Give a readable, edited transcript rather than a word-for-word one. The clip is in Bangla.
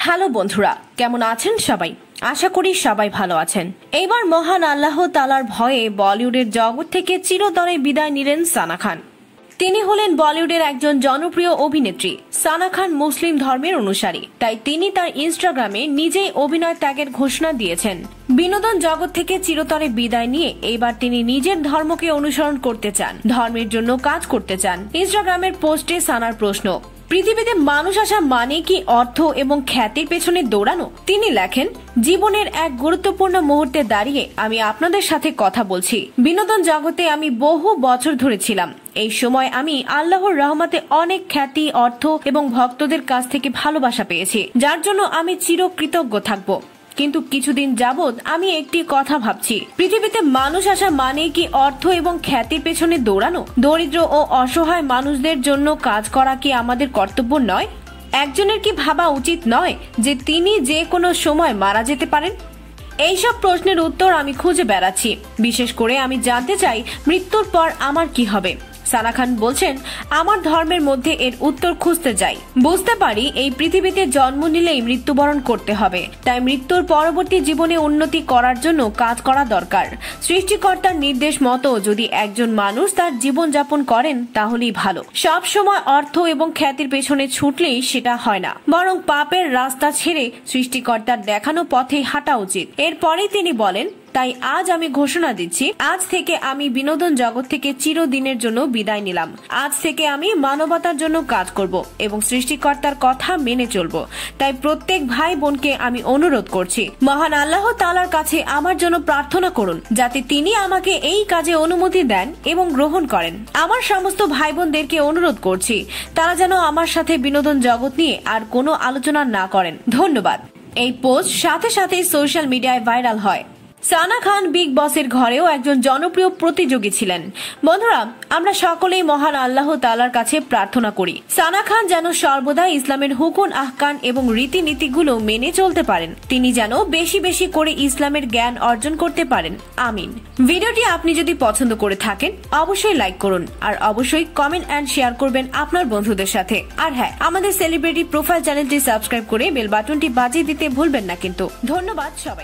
হ্যালো বন্ধুরা, কেমন আছেন সবাই? আশা করি সবাই ভালো আছেন। এইবার মহান আল্লাহ তাআলার ভয়ে বলিউডের জগৎ থেকে চিরতরে বিদায় নিলেন সানা খান। তিনি হলেন বলিউডের একজন জনপ্রিয় অভিনেত্রী। সানা খান মুসলিম ধর্মের অনুসারী, তাই তিনি তার ইনস্টাগ্রামে নিজেই অভিনয় ত্যাগের ঘোষণা দিয়েছেন। বিনোদন জগৎ থেকে চিরতরে বিদায় নিয়ে এইবার তিনি নিজের ধর্মকে অনুসরণ করতে চান, ধর্মের জন্য কাজ করতে চান। ইনস্টাগ্রামের পোস্টে সানার প্রশ্ন, পৃথিবীতে মানুষ আসা মানে কি অর্থ এবং খ্যাতির পেছনে দৌড়ানো? তিনি লেখেন, জীবনের এক গুরুত্বপূর্ণ মুহূর্তে দাঁড়িয়ে আমি আপনাদের সাথে কথা বলছি। বিনোদন জগতে আমি বহু বছর ধরে ছিলাম। এই সময় আমি আল্লাহর রহমতে অনেক খ্যাতি, অর্থ এবং ভক্তদের কাছ থেকে ভালোবাসা পেয়েছি, যার জন্য আমি চিরকৃতজ্ঞ থাকব। কিন্তু কিছুদিন যাবৎ আমি একটি কথা ভাবছি, পৃথিবীতে মানুষ আসা মানে কি অর্থ এবং খ্যাতির পেছনে দৌড়ানো? দরিদ্র ও অসহায় মানুষদের জন্য কাজ করা কি আমাদের কর্তব্য নয়? একজনের কি ভাবা উচিত নয় যে তিনি যে কোনো সময় মারা যেতে পারেন? এইসব প্রশ্নের উত্তর আমি খুঁজে বেড়াচ্ছি। বিশেষ করে আমি জানতে চাই, মৃত্যুর পর আমার কি হবে? সানা খান বলছেন, আমার ধর্মের মধ্যে এর উত্তর খুঁজতে যাই। বুঝতে পারি এই পৃথিবীতে জন্ম নিলেই মৃত্যুবরণ করতে হবে, তাই মৃত্যুর পরবর্তী জীবনে উন্নতি করার জন্য কাজ করা দরকার। সৃষ্টিকর্তার নির্দেশ মতো যদি একজন মানুষ তার জীবন যাপন করেন তাহলেই ভালো। সব সময় অর্থ এবং খ্যাতির পেছনে ছুটলেই সেটা হয় না, বরং পাপের রাস্তা ছেড়ে সৃষ্টিকর্তার দেখানো পথে হাঁটা উচিত। এরপরেই তিনি বলেন, তাই আজ আমি ঘোষণা দিচ্ছি, আজ থেকে আমি বিনোদন জগৎ থেকে চিরদিনের জন্য বিদায় নিলাম। আজ থেকে আমি মানবতার জন্য কাজ করব এবং সৃষ্টিকর্তার কথা মেনে চলব। তাই প্রত্যেক ভাই বোনকে আমি অনুরোধ করছি, মহান আল্লাহ তাআলার কাছে আমার জন্য প্রার্থনা করুন, যাতে তিনি আমাকে এই কাজে অনুমতি দেন এবং গ্রহণ করেন। আমার সমস্ত ভাই বোনদেরকে অনুরোধ করছি, তারা যেন আমার সাথে বিনোদন জগৎ নিয়ে আর কোনো আলোচনা না করেন। ধন্যবাদ। এই পোস্ট সাথে সাথে সোশ্যাল মিডিয়ায় ভাইরাল হয়। সানা খান বিগ বসের ঘরেও একজন জনপ্রিয় প্রতিযোগী ছিলেন। বন্ধুরা, আমরা সকলেই মহান আল্লাহ তাআলার কাছে প্রার্থনা করি, সানা খান যেন সর্বদা ইসলামের হুকুম আহকাম এবং রীতিনীতিগুলো মেনে চলতে পারেন। তিনি যেন বেশি বেশি করে ইসলামের জ্ঞান অর্জন করতে পারেন। আমিন। ভিডিওটি আপনি যদি পছন্দ করে থাকেন অবশ্যই লাইক করুন, আর অবশ্যই কমেন্ট এন্ড শেয়ার করবেন আপনার বন্ধুদের সাথে। আর হ্যাঁ, আমাদের সেলিব্রিটি প্রোফাইল চ্যানেলটি সাবস্ক্রাইব করে বেল বাটনটি বাজিয়ে দিতে ভুলবেন না কিন্তু। ধন্যবাদ সবাই।